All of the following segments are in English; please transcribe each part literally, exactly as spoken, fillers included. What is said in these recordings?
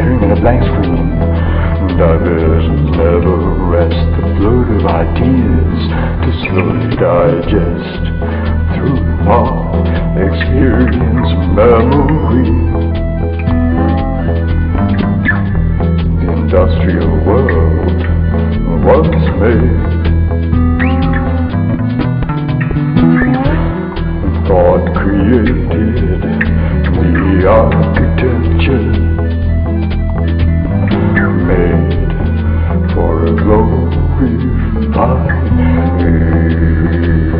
staring at a blank screen. Diversions never rest, the flood of ideas to slowly digest through thought, experience, memory. The industrial world was made. Thought created the architecture made for a glorified age.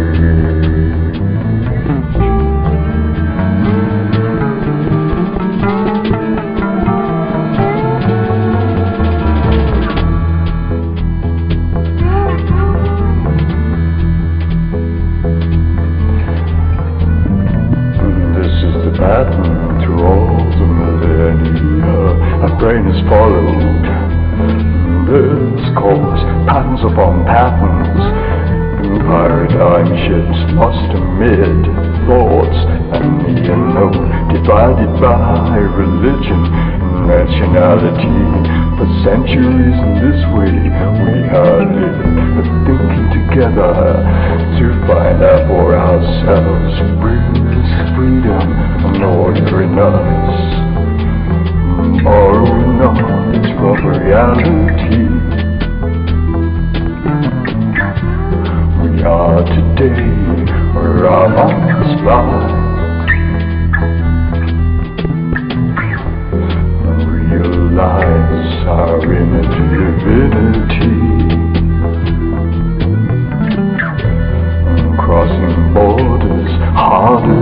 Pattern through all the millennia, our brain has followed this course, patterns upon patterns, paradigm shifts lost amid thoughts and the unknown, divided by religion and nationality. For centuries in this way we have lived, thinking together to find out for ourselves with this freedom and order in us, borrowing knowledge from reality. We are today where our minds fly, and realize our image divinity, and crossing borders harder